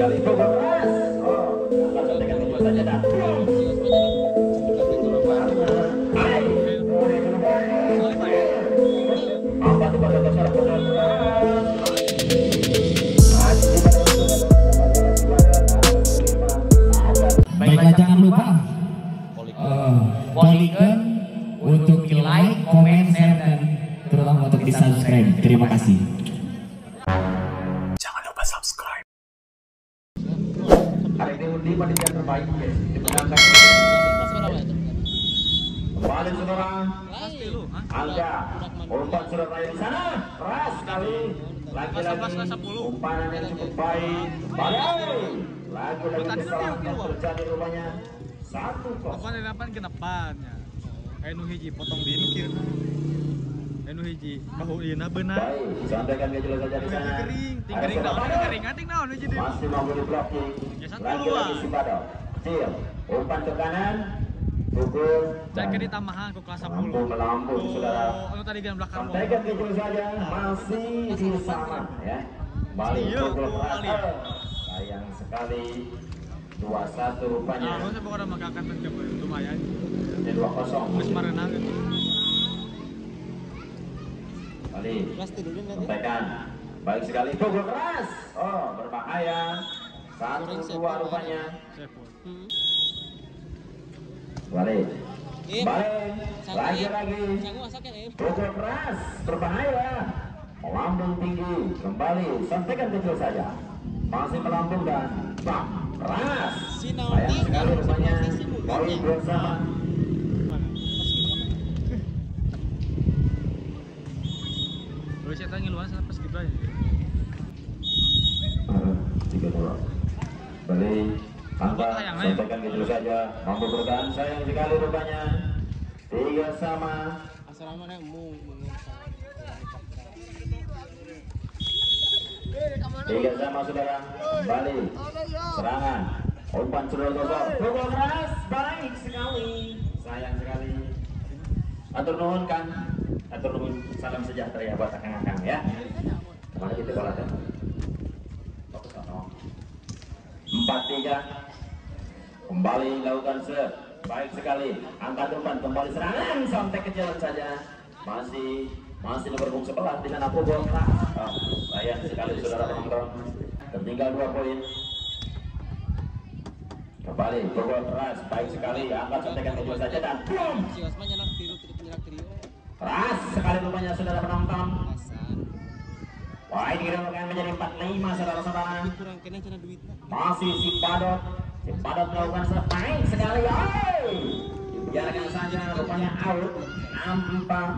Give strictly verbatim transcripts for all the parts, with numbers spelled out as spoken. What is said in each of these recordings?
sekali pukul keras. Oh, angkat sontekan kecil saja dan boom. Apa tuh pada dasar pukul keras? Baiklah, jangan lupa uh, Polygon untuk di like, komen, share, dan terutama untuk di subscribe. Terima kasih. Jangan lupa subscribe. Hari ini undi panitia terbaik ya, dimenangkan kembali saudara. Angga umpan Surabaya di sana keras sekali, lagi-lagi umpan yang cukup baik. Balik lagi-lagi kesalahan yang terjadi rupanya satu kos. Apa depan ke depannya? Enu hiji potong di nukir. Enu hiji bahu ieu benar. Baik, sampaikan ke jelas saja di sana. Kering, kering naon kering ating naon hiji deui. Masih mampu di blocking. Lagi-lagi si Badok. Kecil, umpan ke kanan. Pukul. Dan ke ditambahan ke kelas sepuluh. Mampu melambung saudara. Anu tadi kan belakang. Sampaikan ke jelas saja masih di sana ya. Balik pukul keras. Sayang sekali. dua satu rupanya. Nah, saya pokoknya makakan mencoba lumayan. Jadi dua kosong. Mas marenang itu. Balik. Sampaikan. Baik sekali pukul keras. Oh, berbahaya. Satu dua rupanya. Balik. Balik. Lagi-lagi. Pukul keras. Berbahaya. Melambung tinggi. Kembali. Sampaikan kecil saja. Masih melambung dan bam. Keras. Sayang sekali rupanya. Poin bersama. Lu saya tanya luas pas Gibran ya. tiga dua. Balik. Angka sampaikan gitu saja. Mampu bertahan sayang sekali rupanya. Tiga sama. Tiga sama saudara. Balik. Serangan. Umpan sudah gosok. Pukul keras. Baik sekali. Sayang sekali. Atur nuhun kan. Atur nuhun. Salam sejahtera ya buat akang-akang ya. Kemana kita bola kan? Fokus kan. Empat tiga. Kembali lakukan set. Baik sekali. Angkat umpan kembali serangan. Sampai kecil saja. Masih masih nomor punggung sebelah di sana pukul keras. Oh, sayang sekali saudara penonton. Tertinggal dua poin. Kembali pukul keras. Baik sekali. Angkat sampai kecil saja dan boom. Keras sekali rupanya saudara penonton. Wah, ini kita akan menjadi empat lima saudara-saudara. Masih si Badok. Si Badok melakukan set baik sekali. Ay! Dibiarkan saja rupanya out. enam empat.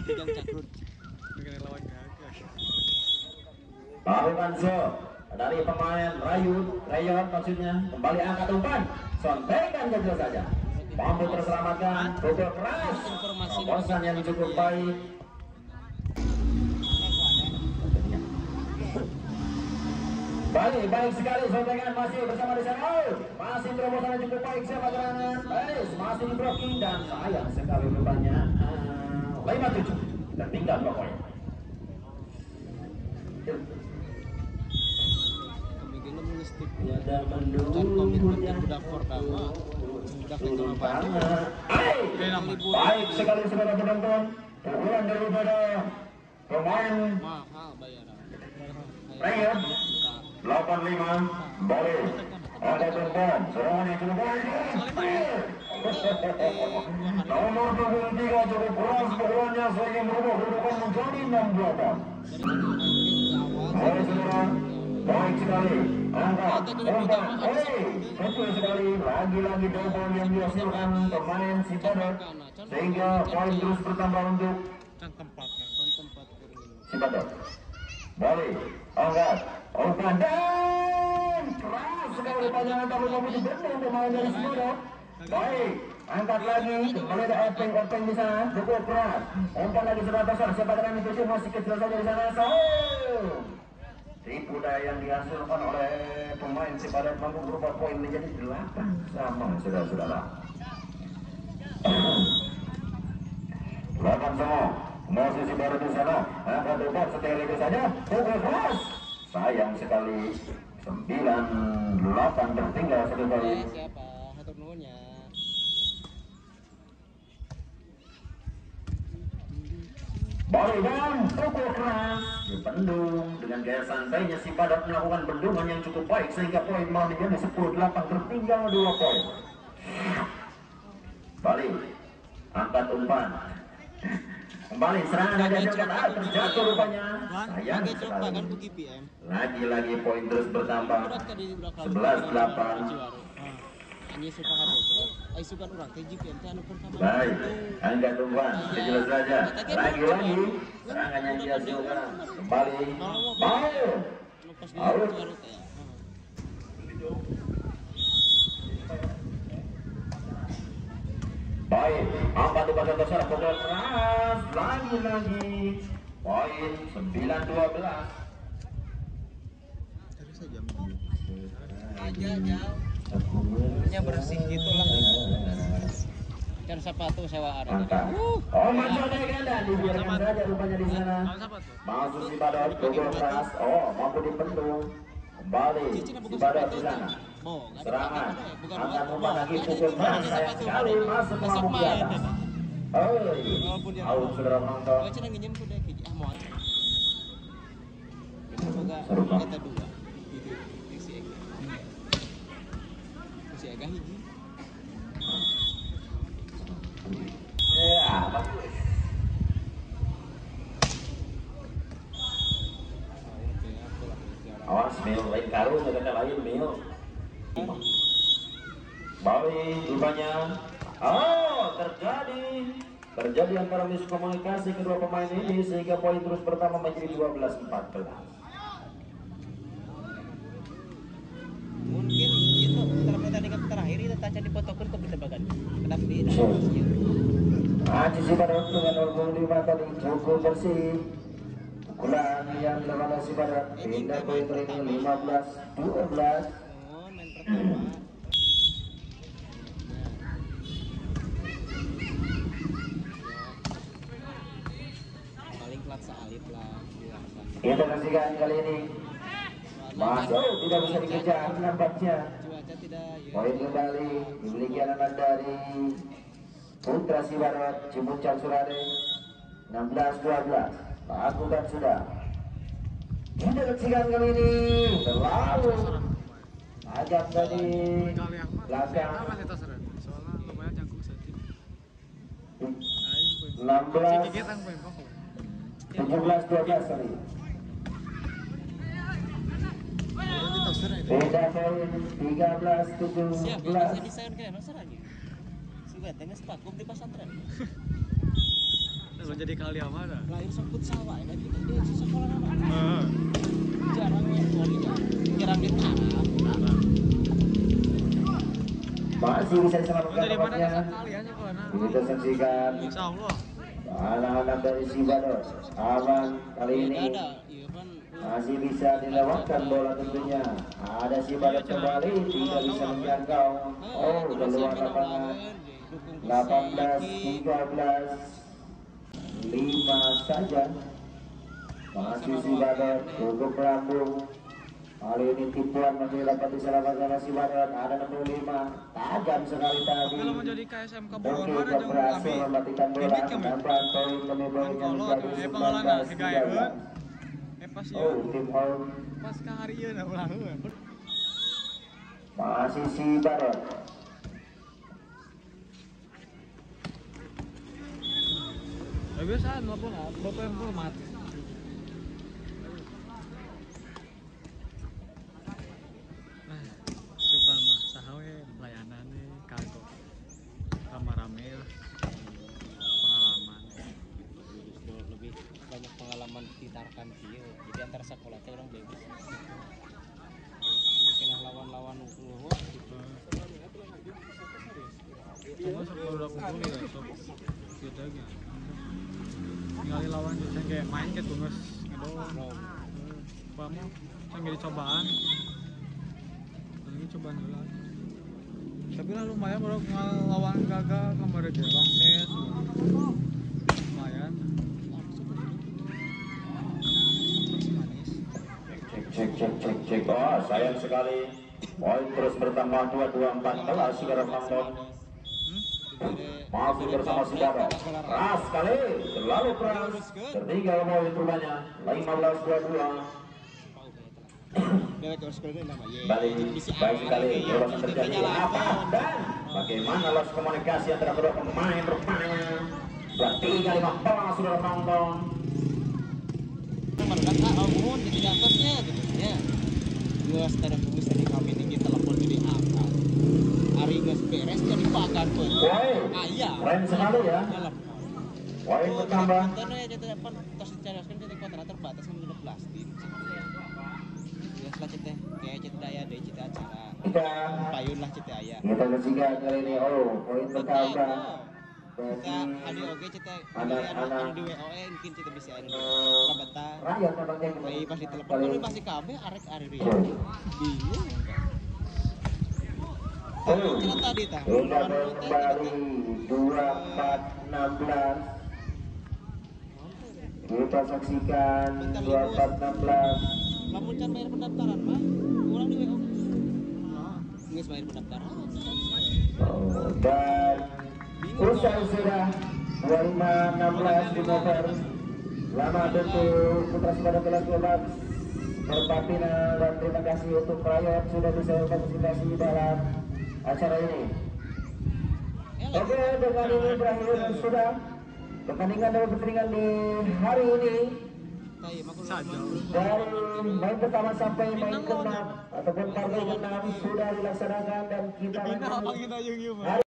Lakukan shot dari pemain Rayut, Rayot maksudnya. Kembali angkat umpan. Sontekan kecil saja. Mampu terselamatkan. Pukul keras. Terobosan yang cukup baik. Balik, baik sekali sontekan masih bersama di sana. Masih terobosan yang cukup baik siapa gerangan. Baris, masih di blocking dan sayang sekali rupanya. lima tujuh. Tertinggal pokoknya. Tiada mendukung yang pertama. Baik sekali saudara penonton. Pukulan daripada pemain Rayot delapan lima. Boleh. Ada tempat. Serangan yang cukup baik. Nomor dua puluh tiga cukup keras pukulannya sehingga merubah kedudukan menjadi enam delapan. Baik saudara. Baik sekali. Angkat. Umpan. Hei. Betul sekali. Lagi-lagi double yang dihasilkan pemain si Badok. Sehingga poin terus bertambah untuk si Badok. Balik. Angkat. Umpan. Dan keras sekali panjangan tapi mau dibendung pemain dari si Badok. Baik. Angkat lagi. Kembali ada openg-openg di sana. Cukup keras. Umpan lagi sudah besar. Siapa dengan itu masih kecil saja di sana. So. Tipu daya yang dihasilkan oleh pemain si Badok mampu berubah poin menjadi delapan sama saudara-saudara. delapan sama. Masih si Badok di sana. Angkat umpan setelah itu saja. Pukul keras. Sayang sekali sembilan delapan tertinggal satu poin. Siapa? Hatur nuhunnya. Balik dan pukul keras dibendung dengan gaya santainya si Badak melakukan bendungan yang cukup baik sehingga poin malah menjadi sepuluh delapan tertinggal dua poin. Balik angkat umpan kembali serangan ada yang ah, terjatuh rupanya sayang sekali. Lagi-lagi poin terus bertambah sebelas delapan. Baik, angkat umpan jelas saja. Lagi-lagi serangan yang dihasilkan kembali mau out. Baik, empat di pasar besar pukul keras lagi-lagi poin sembilan dua belas. Hanya bersih gitulah. Kan sepatu sewa ada. Oh, masuk ada ganda dibiarkan saja rupanya di sana. Masuk si Badot pukul keras. Oh, mampu dipendung. Kembali si Badot di sana. Serangan akan umpan lagi pukul keras. Sayang sekali masuk mampu di atas. Oh, out saudara penonton. Serupa. Ya, bagus. Awas mil lain karung, kata lain mil. Balik rupanya. Oh, terjadi terjadi antara miskomunikasi kedua pemain ini sehingga poin terus pertama menjadi dua belas empat belas. Mungkin itu pertandingan terakhir itu taca dipotokan ke berdebakan. Kenapa di Aji si Barat dengan nol puluh lima tadi cukup bersih. Pukulan yang dilakukan si Barat pindah poin ini lima belas dua belas. Oh, main pertama. Paling kelas salib lah. Kita kasihkan kali ini. Masuk tidak bisa dikejar nampaknya. Poin kembali dimiliki anak dari Putra Sibarot Cimuncang Surade enam belas dua belas. Lakukan sudah. Kita kasihkan kali ini terlalu ajak tadi belakang enam belas tujuh belas dua belas kali. Beda poin tiga belas tujuh belas. Siap, bisa kayak masa lagi. Sudah tengah sepakum di pesantren. Lo jadi kali apa dah? Lahir semput sawah ya kita dia sekolah apa? Heeh. Jarang main volinya. Kirang di tanah. Masih bisa diselamatkan Dari mana tempatnya. kali aja kalau nah. Kita saksikan Insyaallah. anak-anak dari Sibarot aman kali ini. Masih bisa dilewatkan bola tentunya. Ada si Badak kembali tidak bisa menjangkau. Oh, keluar lapangan. delapan belas tiga belas lima saja. Masih si Badak cukup melambung. Kali ini tipuan masih dapat diselamatkan si Badak. Ada enam puluh lima. Tajam sekali tadi. Kalau mau jadi K S M K Bogor Oke, mana jauh berhasil kami. mematikan bola. Bibit kami. Nampak poin lebih banyak Kalau menjadi eh sembilan pengalaman belas si tiga gaya belas. Eh pas Oh, ya. tim home Pas ka hari ieu na ulah heuh. masih si Barat. Ya biasa nelpon bapak yang hormat. Nah, suka mah sahawe layanannya kagok. Rame-rame lah. Pengalaman. Justru lebih banyak pengalaman ditarkan sih. Jadi antara sekolah teh orang bebas. Bikin lawan-lawan luhur gitu. Cuma sekolah udah kumpul ya, sok gitu aja. Ningali lawan jeung kayak main gitu geus ngedol. Pamo can jadi cobaan. Ini cobaan heula. Tapi lah lumayan baru ngelawan gagal kemarin dia long set. Lumayan. Cek cek cek cek. Oh, Wah, sayang sekali. Poin terus bertambah dua puluh dua empat belas sekarang penonton. Masih bersama Sidara. Keras sekali, terlalu keras. Tertinggal poin rupanya. lima belas dua puluh dua. Balik, baik sekali. Terus terjadi apa dan bagaimana loss komunikasi antara kedua pemain rupanya. Dua tiga lima belas sudah penonton. Kan ah mohon jadi atasnya gitu ya. Geus tadi tulis tadi kami ini kita telepon jadi akal. Hari geus beres jadi pakan tuh. Woi, Ah iya. keren sekali ya. Dalam. Poin bertambah. Konten ya jadi depan terus dicaraskan jadi kontra terbatas kan udah plastik. Ya setelah cete kayak cete daya deh cete acara. Tiga. Payun lah cete aya. Kita ketiga kali ini. Oh, poin bertambah. Kita ada oke cete Anak-anak. di W O E mungkin cete bisa ada kabata. Rakyat nampaknya Bayi pas ditelepon kali. kalau masih kabeh arek arek dia. Oh. Bingung. Oh. Cerita tadi tah. Sudah kembali dua empat enam belas. Kita saksikan dua empat enam belas. Lamun can bayar pendaftaran mah ulang di W O. Geus bayar pendaftaran. Oh, dan usai sudah dua puluh lima enam belas di November. Selamat untuk putra pada kelas dua belas Merpati dan terima kasih untuk pelayan sudah bisa partisipasi dalam acara ini. Oke, dengan ini berakhir sudah pertandingan dan pertandingan di hari ini. Dari main pertama sampai main keenam ataupun partai keenam sudah dilaksanakan dan kita